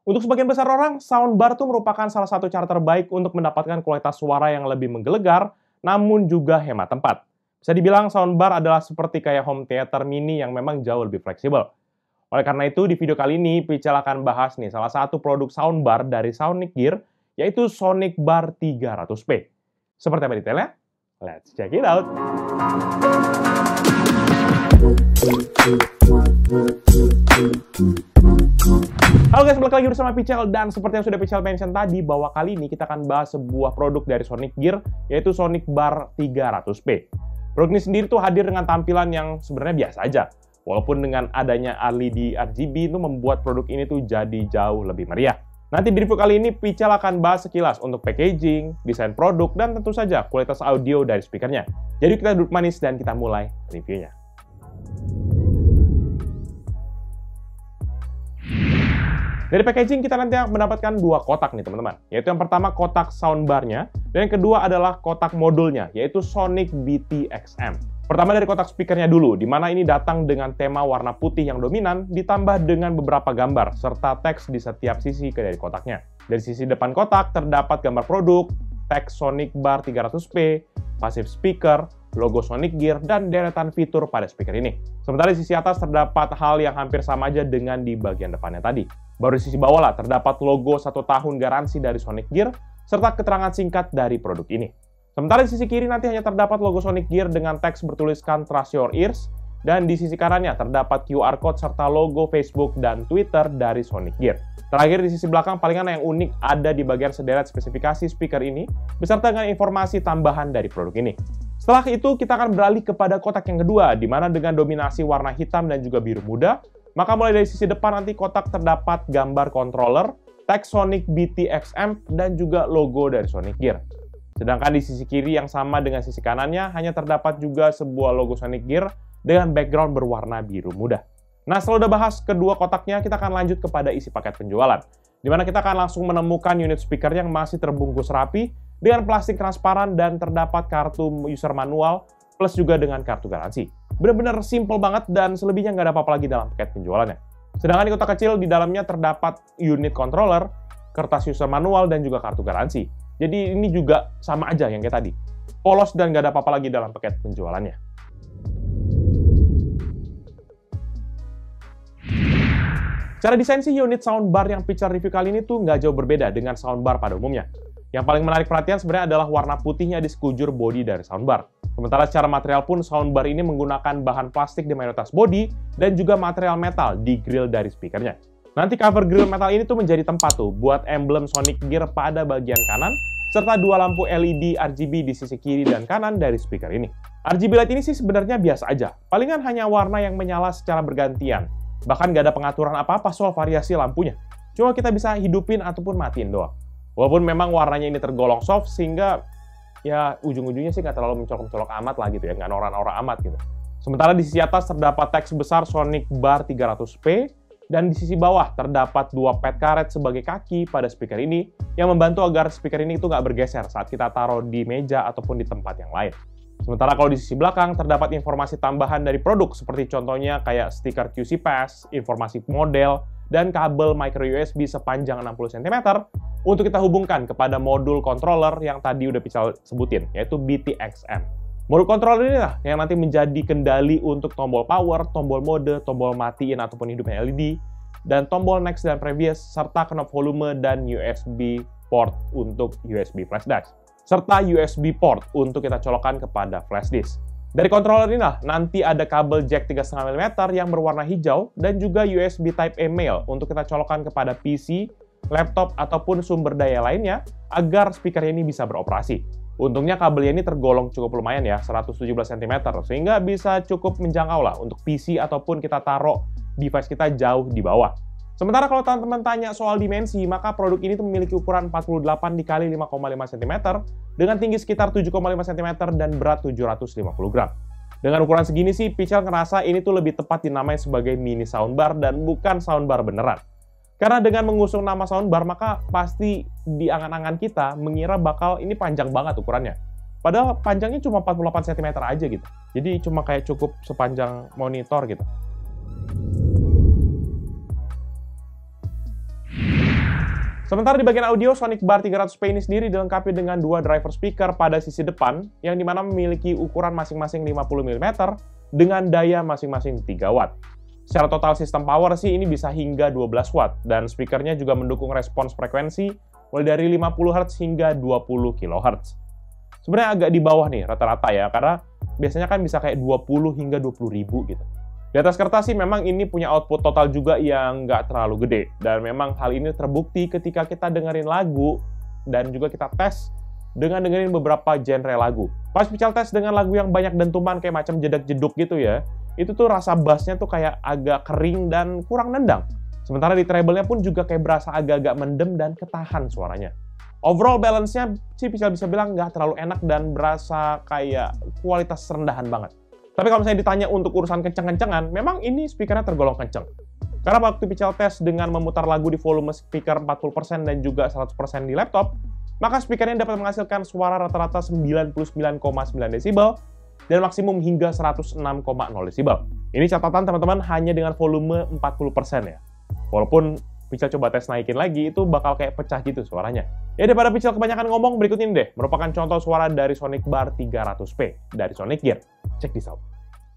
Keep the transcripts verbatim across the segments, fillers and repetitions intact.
Untuk sebagian besar orang, soundbar tuh merupakan salah satu cara terbaik untuk mendapatkan kualitas suara yang lebih menggelegar, namun juga hemat tempat. Bisa dibilang soundbar adalah seperti kayak home theater mini yang memang jauh lebih fleksibel. Oleh karena itu, di video kali ini, Pichel akan bahas nih salah satu produk soundbar dari Sonic Gear, yaitu Sonic Bar tiga ratus P. Seperti apa detailnya? Let's check it out! Halo guys, balik lagi bersama Pichel, dan seperti yang sudah Pichel mention tadi, bahwa kali ini kita akan bahas sebuah produk dari Sonic Gear, yaitu Sonic Bar tiga ratus P. Produk ini sendiri tuh hadir dengan tampilan yang sebenarnya biasa aja, walaupun dengan adanya L E D R G B itu membuat produk ini tuh jadi jauh lebih meriah. Nanti di review kali ini, Pichel akan bahas sekilas untuk packaging, desain produk, dan tentu saja kualitas audio dari speakernya. Jadi kita duduk manis dan kita mulai reviewnya. Dari packaging kita nanti mendapatkan dua kotak nih teman-teman, yaitu yang pertama kotak soundbarnya, dan yang kedua adalah kotak modulnya, yaitu Sonic B T X M. Pertama dari kotak speakernya dulu, di mana ini datang dengan tema warna putih yang dominan, ditambah dengan beberapa gambar, serta teks di setiap sisi dari kotaknya. Dari sisi depan kotak terdapat gambar produk, teks Sonic Bar tiga ratus P, passive speaker, logo Sonic Gear, dan deretan fitur pada speaker ini. Sementara di sisi atas terdapat hal yang hampir sama aja dengan di bagian depannya tadi. Baru di sisi bawah lah terdapat logo satu tahun garansi dari Sonic Gear, serta keterangan singkat dari produk ini. Sementara di sisi kiri nanti hanya terdapat logo Sonic Gear dengan teks bertuliskan Trust Your Ears, dan di sisi kanannya terdapat Q R Code serta logo Facebook dan Twitter dari Sonic Gear. Terakhir di sisi belakang palingan yang unik ada di bagian sederet spesifikasi speaker ini, beserta dengan informasi tambahan dari produk ini. Setelah itu kita akan beralih kepada kotak yang kedua, di mana dengan dominasi warna hitam dan juga biru muda, maka mulai dari sisi depan nanti kotak terdapat gambar controller, teks Sonic B T X M, dan juga logo dari Sonic Gear. Sedangkan di sisi kiri yang sama dengan sisi kanannya, hanya terdapat juga sebuah logo Sonic Gear dengan background berwarna biru muda. Nah, setelah udah bahas kedua kotaknya, kita akan lanjut kepada isi paket penjualan, di mana kita akan langsung menemukan unit speaker yang masih terbungkus rapi, dengan plastik transparan dan terdapat kartu user manual, plus juga dengan kartu garansi. Benar-benar simple banget dan selebihnya nggak ada apa-apa lagi dalam paket penjualannya. Sedangkan di kotak kecil, di dalamnya terdapat unit controller, kertas user manual, dan juga kartu garansi. Jadi ini juga sama aja yang kayak tadi. Polos dan nggak ada apa-apa lagi dalam paket penjualannya. Cara desain sih unit soundbar yang Pichel review kali ini tuh nggak jauh berbeda dengan soundbar pada umumnya. Yang paling menarik perhatian sebenarnya adalah warna putihnya di sekujur bodi dari soundbar. Sementara secara material pun soundbar ini menggunakan bahan plastik di mayoritas bodi dan juga material metal di grill dari speakernya. Nanti cover grill metal ini tuh menjadi tempat tuh buat emblem Sonic Gear pada bagian kanan, serta dua lampu L E D R G B di sisi kiri dan kanan dari speaker ini. R G B light ini sih sebenarnya biasa aja, palingan hanya warna yang menyala secara bergantian. Bahkan nggak ada pengaturan apa-apa soal variasi lampunya. Cuma kita bisa hidupin ataupun matiin doang. Walaupun memang warnanya ini tergolong soft, sehingga ya ujung-ujungnya sih nggak terlalu mencolok-mencolok amat lah gitu ya, nggak norak-norak amat gitu. Sementara di sisi atas terdapat teks besar Sonic Bar tiga ratus P, dan di sisi bawah terdapat dua pad karet sebagai kaki pada speaker ini, yang membantu agar speaker ini itu nggak bergeser saat kita taruh di meja ataupun di tempat yang lain. Sementara kalau di sisi belakang terdapat informasi tambahan dari produk, seperti contohnya kayak stiker Q C Pass, informasi model, dan kabel micro U S B sepanjang enam puluh sentimeter untuk kita hubungkan kepada modul controller yang tadi udah Pichel sebutin, yaitu B T X M. Modul controller ini lah yang nanti menjadi kendali untuk tombol power, tombol mode, tombol matiin ataupun hidupnya L E D, dan tombol next dan previous, serta knob volume dan U S B port untuk U S B flash disk, serta U S B port untuk kita colokkan kepada flash disk. Dari controller ini lah, nanti ada kabel jack tiga koma lima milimeter yang berwarna hijau, dan juga U S B Type-A male untuk kita colokkan kepada P C, laptop, ataupun sumber daya lainnya, agar speaker ini bisa beroperasi. Untungnya kabelnya ini tergolong cukup lumayan ya, seratus tujuh belas sentimeter, sehingga bisa cukup menjangkau lah untuk P C ataupun kita taruh device kita jauh di bawah. Sementara kalau teman-teman tanya soal dimensi, maka produk ini tuh memiliki ukuran empat puluh delapan dikali lima koma lima sentimeter dengan tinggi sekitar tujuh koma lima sentimeter dan berat tujuh ratus lima puluh gram. Dengan ukuran segini sih, Pichel ngerasa ini tuh lebih tepat dinamai sebagai mini soundbar dan bukan soundbar beneran. Karena dengan mengusung nama soundbar, maka pasti di angan-angan kita mengira bakal ini panjang banget ukurannya. Padahal panjangnya cuma empat puluh delapan sentimeter aja gitu. Jadi cuma kayak cukup sepanjang monitor gitu. Sementara di bagian audio, Sonic Bar tiga ratus P ini sendiri dilengkapi dengan dua driver speaker pada sisi depan, yang dimana memiliki ukuran masing-masing lima puluh milimeter dengan daya masing-masing tiga watt. Secara total sistem power sih ini bisa hingga dua belas watt, dan speakernya juga mendukung respons frekuensi mulai dari lima puluh hertz hingga dua puluh kilohertz. Sebenarnya agak di bawah nih rata-rata ya, karena biasanya kan bisa kayak dua puluh hingga dua puluh ribu gitu. Di atas kertas sih memang ini punya output total juga yang nggak terlalu gede, dan memang hal ini terbukti ketika kita dengerin lagu dan juga kita tes dengan dengerin beberapa genre lagu. Pas Pical tes dengan lagu yang banyak dentuman kayak macam jedak-jeduk gitu ya, itu tuh rasa bassnya tuh kayak agak kering dan kurang nendang. Sementara di treble-nya pun juga kayak berasa agak-agak mendem dan ketahan suaranya. Overall balance-nya sih Pical bisa bilang nggak terlalu enak dan berasa kayak kualitas rendahan banget. Tapi kalau misalnya ditanya untuk urusan kenceng-kencengan, memang ini speakernya tergolong kenceng. Karena waktu Pical tes dengan memutar lagu di volume speaker empat puluh persen dan juga seratus persen di laptop, maka speakernya dapat menghasilkan suara rata-rata sembilan puluh sembilan koma sembilan desibel dan maksimum hingga seratus enam koma nol desibel. Ini catatan teman-teman hanya dengan volume empat puluh persen ya. Walaupun Pical coba tes naikin lagi, itu bakal kayak pecah gitu suaranya. Ya daripada Pical kebanyakan ngomong, berikut ini deh, merupakan contoh suara dari Sonic Bar tiga ratus P dari Sonic Gear. Check this out.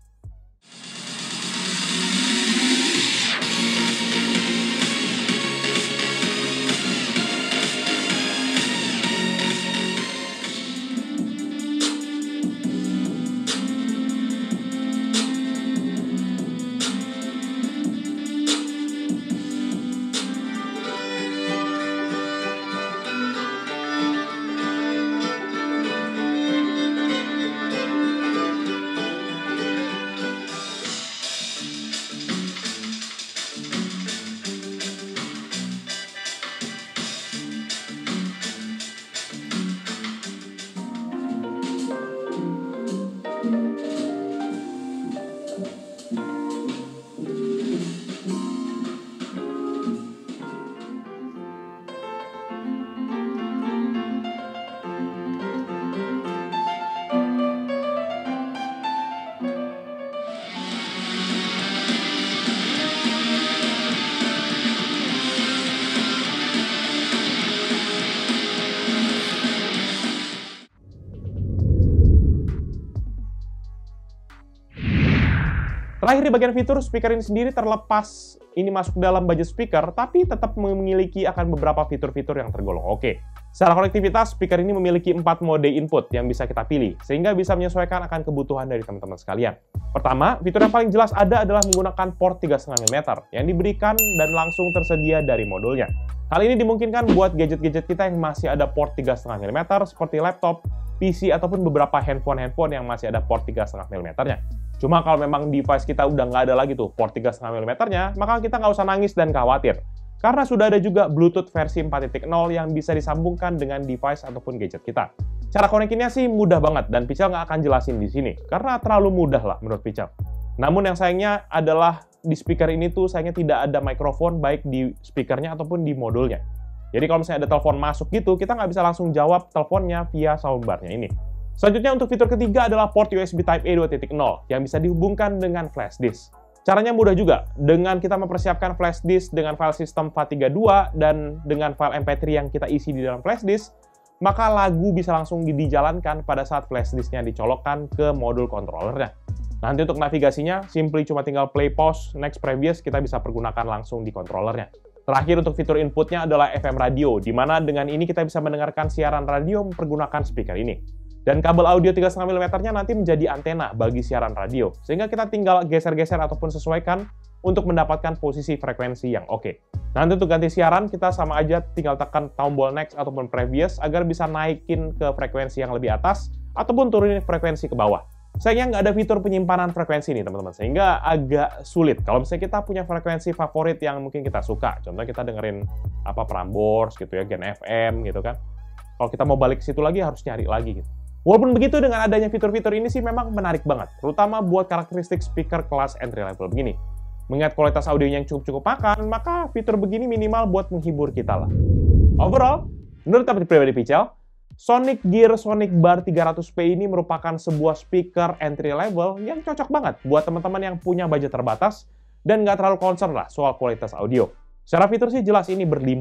Terakhir di bagian fitur, speaker ini sendiri terlepas ini masuk dalam budget speaker, tapi tetap memiliki akan beberapa fitur-fitur yang tergolong oke. Secara konektivitas, speaker ini memiliki empat mode input yang bisa kita pilih, sehingga bisa menyesuaikan akan kebutuhan dari teman-teman sekalian. Pertama, fitur yang paling jelas ada adalah menggunakan port tiga koma lima milimeter yang diberikan dan langsung tersedia dari modulnya. Hal ini dimungkinkan buat gadget-gadget kita yang masih ada port tiga koma lima milimeter seperti laptop, P C, ataupun beberapa handphone-handphone yang masih ada port tiga koma lima milimeter-nya. Cuma kalau memang device kita udah nggak ada lagi tuh port tiga koma lima milimeter-nya, maka kita nggak usah nangis dan khawatir. Karena sudah ada juga Bluetooth versi empat titik nol yang bisa disambungkan dengan device ataupun gadget kita. Cara konekinnya sih mudah banget, dan Pical nggak akan jelasin di sini, karena terlalu mudah lah menurut Pical. Namun yang sayangnya adalah di speaker ini tuh sayangnya tidak ada mikrofon baik di speakernya ataupun di modulnya. Jadi kalau misalnya ada telepon masuk gitu, kita nggak bisa langsung jawab teleponnya via soundbar-nya ini. Selanjutnya untuk fitur ketiga adalah port U S B Type A dua titik nol yang bisa dihubungkan dengan flash disk. Caranya mudah juga, dengan kita mempersiapkan flash disk dengan file sistem F A T tiga puluh dua dan dengan file M P tiga yang kita isi di dalam flash disk, maka lagu bisa langsung dijalankan pada saat flash disknya dicolokkan ke modul controllernya. Nanti untuk navigasinya, simply cuma tinggal play, pause, next, previous, kita bisa pergunakan langsung di controllernya. Terakhir untuk fitur inputnya adalah F M radio, di mana dengan ini kita bisa mendengarkan siaran radio mempergunakan speaker ini. Dan kabel audio tiga koma lima milimeter-nya nanti menjadi antena bagi siaran radio, sehingga kita tinggal geser-geser ataupun sesuaikan untuk mendapatkan posisi frekuensi yang oke. Nanti untuk ganti siaran, kita sama aja tinggal tekan tombol next ataupun previous agar bisa naikin ke frekuensi yang lebih atas ataupun turunin frekuensi ke bawah. Sayangnya nggak ada fitur penyimpanan frekuensi nih teman-teman, sehingga agak sulit kalau misalnya kita punya frekuensi favorit yang mungkin kita suka. Contohnya kita dengerin apa Prambors gitu ya, Gen F M gitu kan. Kalau kita mau balik ke situ lagi harus nyari lagi gitu. Walaupun begitu, dengan adanya fitur-fitur ini sih memang menarik banget, terutama buat karakteristik speaker kelas entry level begini. Mengingat kualitas audionya yang cukup-cukup makan, maka fitur begini minimal buat menghibur kita lah. Overall, menurut pendapat pribadi Pical, Sonic Gear Sonic Bar tiga ratus P ini merupakan sebuah speaker entry level yang cocok banget buat teman-teman yang punya budget terbatas dan nggak terlalu concern lah soal kualitas audio. Secara fitur sih jelas ini berlimpah.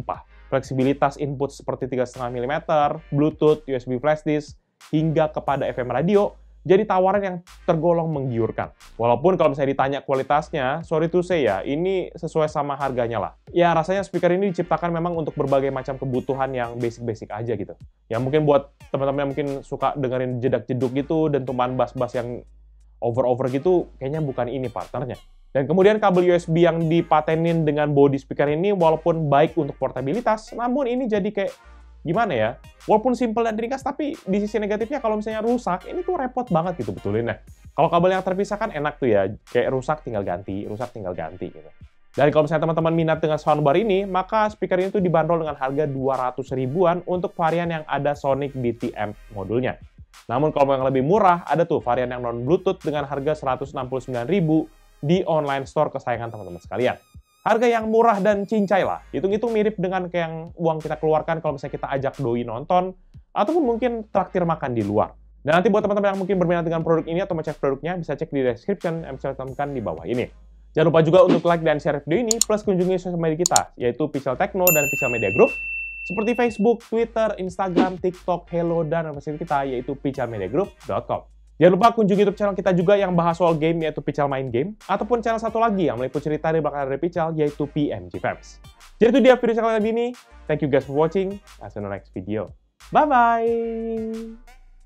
fleksibilitas input seperti tiga koma lima milimeter, Bluetooth, U S B flash disk, hingga kepada F M radio, jadi tawaran yang tergolong menggiurkan. Walaupun kalau misalnya ditanya kualitasnya, sorry to say ya, ini sesuai sama harganya lah. Ya, rasanya speaker ini diciptakan memang untuk berbagai macam kebutuhan yang basic-basic aja gitu. Ya, mungkin buat teman-teman yang mungkin suka dengerin jedak-jeduk gitu, dan tumpahan bass-bass yang over-over gitu, kayaknya bukan ini partnernya. Dan kemudian kabel U S B yang dipatenin dengan body speaker ini, walaupun baik untuk portabilitas, namun ini jadi kayak gimana ya, walaupun simple dan ringkas, tapi di sisi negatifnya kalau misalnya rusak, ini tuh repot banget gitu betulinnya. Kalau kabel yang terpisah kan enak tuh ya, kayak rusak tinggal ganti, rusak tinggal ganti gitu. Dan kalau misalnya teman-teman minat dengan soundbar ini, maka speaker ini tuh dibanderol dengan harga dua ratus ribuan untuk varian yang ada Sonic B T amp modulnya. Namun kalau yang lebih murah, ada tuh varian yang non-Bluetooth dengan harga seratus enam puluh sembilan ribu di online store kesayangan teman-teman sekalian. Harga yang murah dan cincai lah. Hitung-hitung mirip dengan kayak yang uang kita keluarkan kalau misalnya kita ajak doi nonton, ataupun mungkin traktir makan di luar. Dan nanti buat teman-teman yang mungkin berminat dengan produk ini atau mau cek produknya, bisa cek di description yang bisa temukan di bawah ini. Jangan lupa juga untuk like dan share video ini, plus kunjungi sosial media kita, yaitu Pichel Techno dan Pichel Media Group, seperti Facebook, Twitter, Instagram, TikTok, Hello, dan website kita, yaitu pichel media group dot com. Jangan lupa kunjungi YouTube channel kita juga yang bahas soal game, yaitu Pichel Main Game, ataupun channel satu lagi yang meliput cerita di belakang dari Pichel, yaitu P M G Films. Jadi itu dia video kali ini. Thank you guys for watching. See you in the next video. Bye-bye!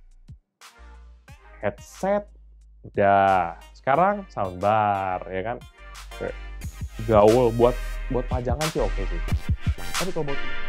Headset. Udah. Sekarang soundbar, ya kan? Gaul buat buat pajangan sih oke sih. Tapi kalau buat